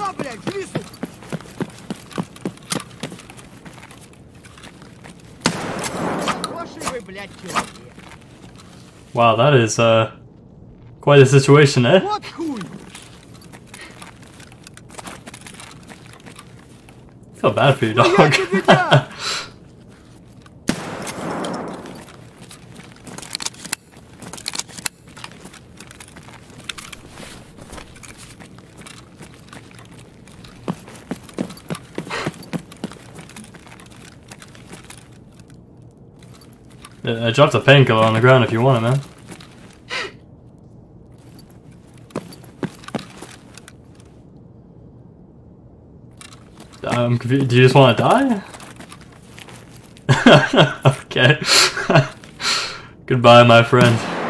Да, блядь, свистнул! Хороший вы, блядь, человек. Wow, that is quite a situation, eh? Вот хуй! I feel bad for you, Ну я dog. тебе дам! I dropped a painkiller on the ground if you want it, man. I'm confused. Do you just want to die? Okay. Goodbye, my friend.